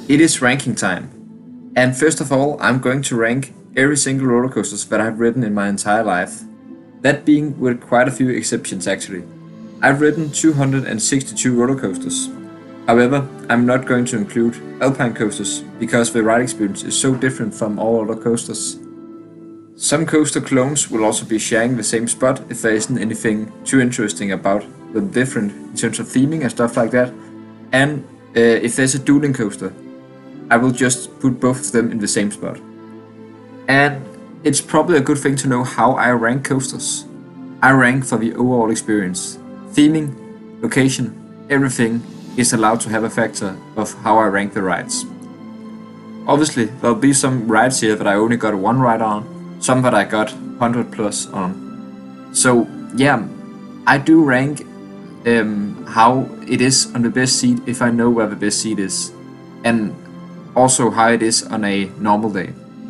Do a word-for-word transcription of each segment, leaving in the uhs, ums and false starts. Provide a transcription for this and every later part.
It is ranking time. And first of all, I'm going to rank every single roller coasters that I've ridden in my entire life. That being with quite a few exceptions actually. I've ridden two hundred sixty-two roller coasters. However, I'm not going to include alpine coasters because the ride experience is so different from all other coasters. Some coaster clones will also be sharing the same spot if there isn't anything too interesting about them different in terms of theming and stuff like that. And uh, if there's a dueling coaster, I will just put both of them in the same spot. And it's probably a good thing to know how I rank coasters. I rank for the overall experience. Theming, location, everything is allowed to have a factor of how I rank the rides. Obviously, there'll be some rides here that I only got one ride on, some that I got one hundred plus on. So yeah, I do rank um, how it is on the best seat if I know where the best seat is, and also how it is on a normal day.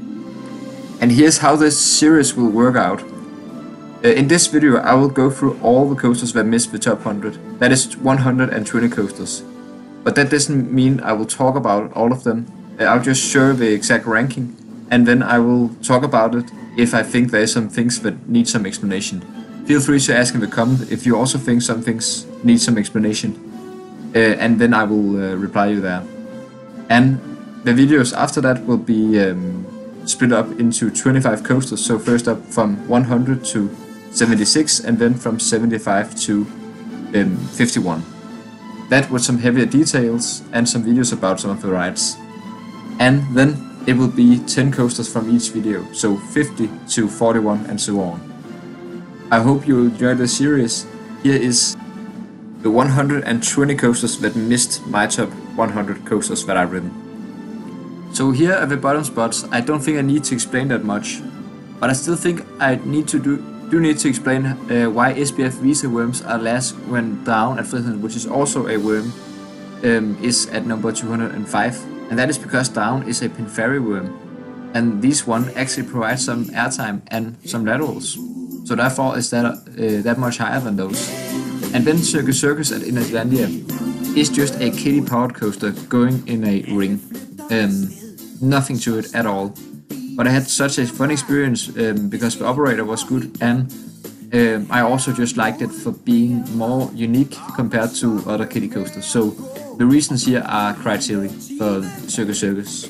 And here's how this series will work out. Uh, in this video I will go through all the coasters that missed the top one hundred, that is one hundred twenty coasters. But that doesn't mean I will talk about all of them, uh, I'll just show the exact ranking, and then I will talk about it if I think there are some things that need some explanation. Feel free to ask in the comment if you also think some things need some explanation, uh, and then I will uh, reply you there. And the videos after that will be um, split up into twenty-five coasters, so first up from one hundred to seventy-six, and then from seventy-five to um, fifty-one. That with some heavier details and some videos about some of the rides. And then it will be ten coasters from each video, so fifty to forty-one and so on. I hope you enjoy the series. Here is the one hundred twenty coasters that missed my top one hundred coasters that I've ridden. So here at the bottom spots, I don't think I need to explain that much, but I still think I need to do, do need to explain uh, why S B F Visa worms are last when down at Friesland, which is also a worm, um, is at number two hundred five. And that is because down is a Pinfari worm, and this one actually provides some airtime and some laterals, so therefore is that uh, that much higher than those. And then Circus Circus at Inlandia is just a kiddie powered coaster going in a ring, um, nothing to it at all. But I had such a fun experience um, because the operator was good, and um, I also just liked it for being more unique compared to other kiddie coasters. So the reasons here are quite silly for Circus Circus.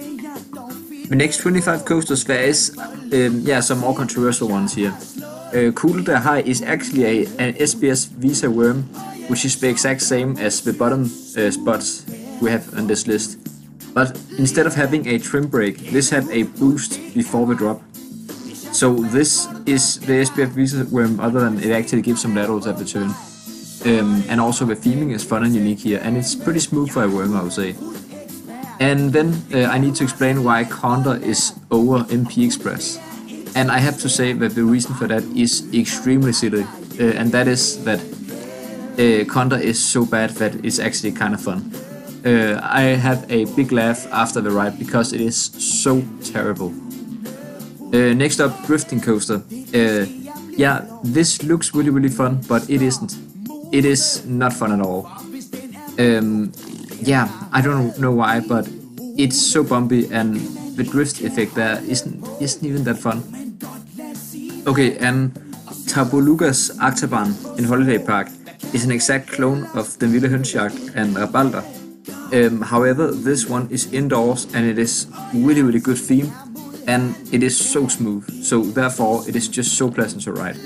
The next twenty-five coasters, there is um, yeah, some more controversial ones here. Uh, Kugle der Hai is actually a, an S B S Visa worm, which is the exact same as the bottom uh, spots we have on this list. But instead of having a trim brake, this had a boost before the drop. So this is the S B F Visa worm, other than it actually gives some laterals at the turn. Um, and also the theming is fun and unique here, and it's pretty smooth for a worm, I would say. And then uh, I need to explain why Condor is over M P Express. And I have to say that the reason for that is extremely silly, uh, and that is that uh, Condor is so bad that it's actually kind of fun. Uh, I had a big laugh after the ride because it is so terrible. Uh, next up, Drifting Coaster. Uh, yeah, this looks really really fun, but it isn't. It is not fun at all. Um, yeah, I don't know why, but it's so bumpy, and the drift effect there isn't isn't even that fun. Okay, and Tabollugas Achterbahn in Holiday Park is an exact clone of Den Vilde Hønsejagt and Rabalder. Um, however, this one is indoors, and it is really really good theme, and it is so smooth, so therefore it is just so pleasant to ride.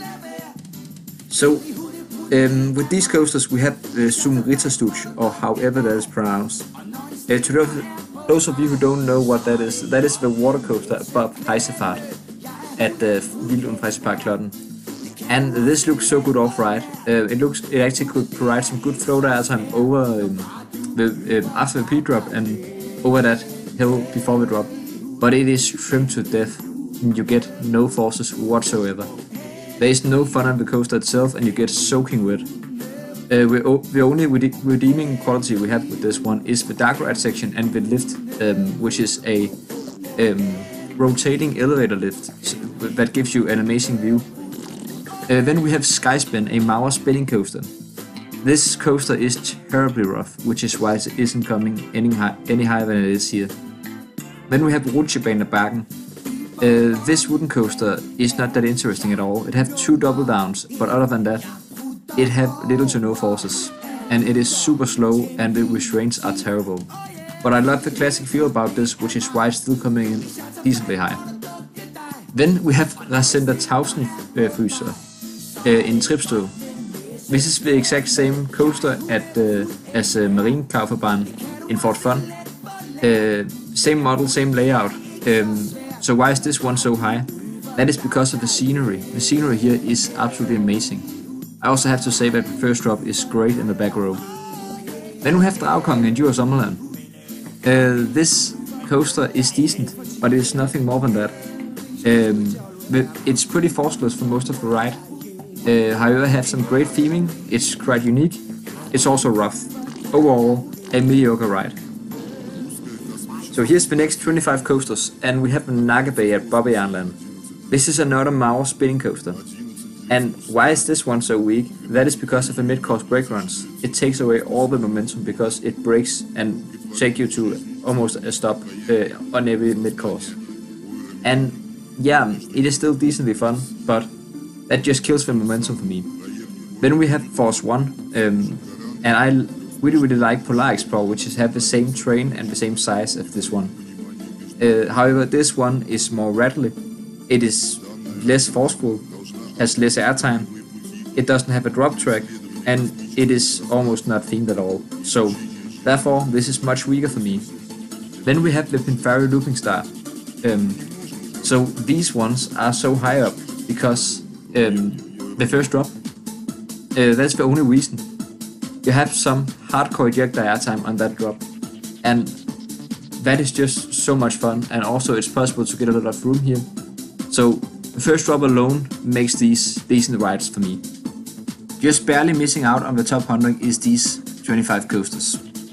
So Um, with these coasters we have the Zum Ritterstutsch, or however that is pronounced. Uh, to those, those of you who don't know what that is, that is the water coaster above Heisefahrt at the Wild und Freizeitpark-Klotten. And this looks so good off-ride. Uh, it looks it actually could provide some good float airtime over um, the um, after the P-drop and over that hill before the drop. But it is trimmed to death, and you get no forces whatsoever. There is no fun on the coaster itself, and you get soaking wet. Uh, we the only redeeming quality we have with this one is the dark ride section and the lift, um, which is a um, rotating elevator lift that gives you an amazing view. Uh, then we have Skyspin, a Mauer spinning coaster. This coaster is terribly rough, which is why it isn't coming any, high, any higher than it is here. Then we have Rutschebanebacken. Uh, this wooden coaster is not that interesting at all. It has two double downs, but other than that, it has little to no forces. And it is super slow and the restraints are terrible. But I love the classic feel about this, which is why it's still coming in decently high. Then we have Rasender Tausendfüßer uh, in Tripsdrill. This is the exact same coaster at, uh, as uh, Marienkaufbahn in Fort Fun. Uh, same model, same layout. Um, so why is this one so high? That is because of the scenery. The scenery here is absolutely amazing. I also have to say that the first drop is great in the back row. Then we have Dragkongen in Djursommerland. Uh, this coaster is decent, but it's nothing more than that. Um, it's pretty forceless for most of the ride. Uh, however, have some great theming, it's quite unique, it's also rough. Overall, a mediocre ride. So here's the next twenty-five coasters, and we have Nagelbay at Bobbejaanland. This is another Mauer spinning coaster. And why is this one so weak? That is because of the mid-course brake runs. It takes away all the momentum because it brakes and takes you to almost a stop uh, on every mid-course. And yeah, it is still decently fun, but that just kills the momentum for me. Then we have Force One, um, and I really really like Polar Explorer, which is have the same train and the same size as this one. Uh, however, this one is more rattly, it is less forceful, has less airtime, it doesn't have a drop track, and it is almost not themed at all. So therefore, this is much weaker for me. Then we have the Pinfari Looping Star. Um, so these ones are so high up because Um, the first drop, uh, that's the only reason. You have some hardcore ejector airtime on that drop, and that is just so much fun, and also it's possible to get a lot of room here. So the first drop alone makes these decent rides for me. Just barely missing out on the top one hundred is these twenty-five coasters.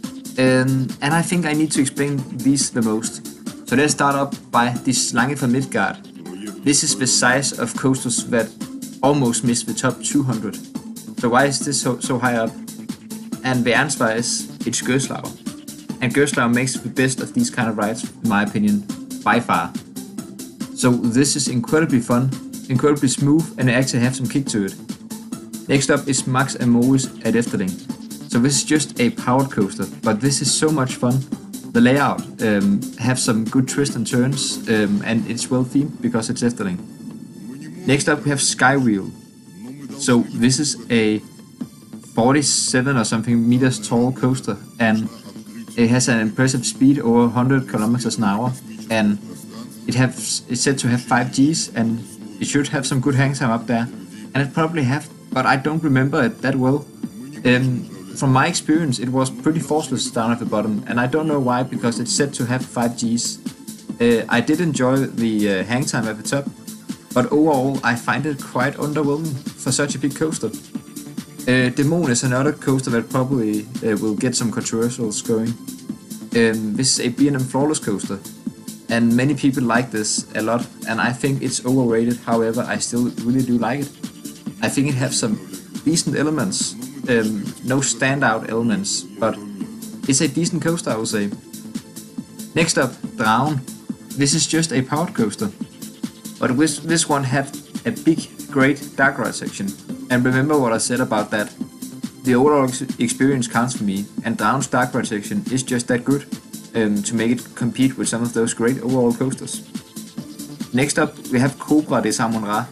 Um, and I think I need to explain these the most. So let's start up by the Slange from Midgard. This is the size of coasters that almost missed the top two hundred. So why is this so, so high up? And the answer is, it's Gerstlauer. And Gerstlauer makes the best of these kind of rides, in my opinion, by far. So this is incredibly fun, incredibly smooth, and I actually have some kick to it. Next up is Max and Moritz at Efteling. So this is just a powered coaster, but this is so much fun. The layout um, have some good twists and turns, um, and it's well themed because it's Efteling. Next up we have Skywheel. So this is a forty-seven or something meters tall coaster, and it has an impressive speed over one hundred kilometers an hour, and it has it's said to have five Gs, and it should have some good hang time up there, and it probably have, but I don't remember it that well. Um, from my experience, it was pretty forceless down at the bottom, and I don't know why, because it's said to have five Gs. Uh, I did enjoy the uh, hang time at the top, but overall I find it quite underwhelming for such a big coaster. Uh, Demon is another coaster that probably uh, will get some controversials going. Um, this is a B and M Flawless coaster, and many people like this a lot, and I think it's overrated. However, I still really do like it. I think it has some decent elements, um, no standout elements, but it's a decent coaster, I would say. Next up, Dragen. This is just a powered coaster, but this, this one had a big, great dark ride section. And remember what I said about that. The overall ex experience counts for me, and Dragen's dark ride section is just that good um, to make it compete with some of those great overall coasters. Next up, we have Cobra des Amon-Ra.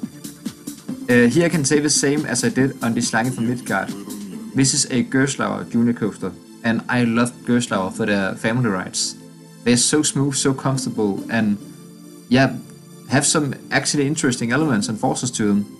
Uh, here I can say the same as I did on the Slange from Midgard. This is a Gerstlauer junior coaster, and I love Gerstlauer for their family rides. They're so smooth, so comfortable, and yeah, have some actually interesting elements and forces to them.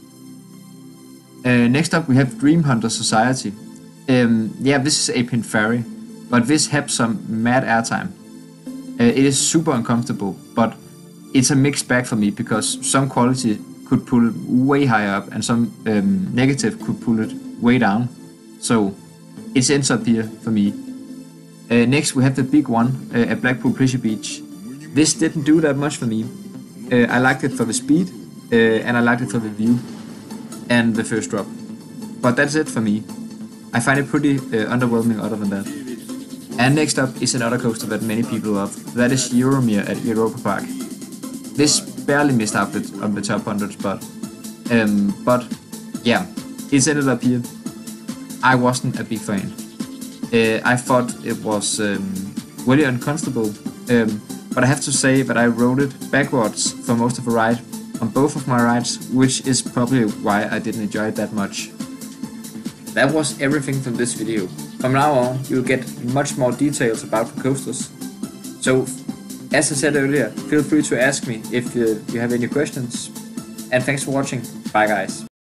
Uh, next up we have Dream Hunter Society. Um, yeah, this is a Pinfari, but this has some mad airtime. Uh, it is super uncomfortable, but it's a mixed bag for me, because some quality could pull it way higher up and some um, negative could pull it way down. So it ends up here for me. Uh, next we have the big one uh, at Blackpool Pleasure Beach. This didn't do that much for me. Uh, I liked it for the speed uh, and I liked it for the view and the first drop, but that's it for me. I find it pretty uh, underwhelming other than that. And next up is another coaster that many people love, that is Euromir at Europa Park. This barely missed out on the top one hundred spot, um, but yeah, it's ended up here. I wasn't a big fan. Uh, I thought it was um, really uncomfortable, um, but I have to say that I rode it backwards for most of the ride on both of my rides, which is probably why I didn't enjoy it that much. That was everything from this video. From now on, you'll get much more details about the coasters. So, as I said earlier, feel free to ask me if uh, you have any questions. And thanks for watching. Bye guys.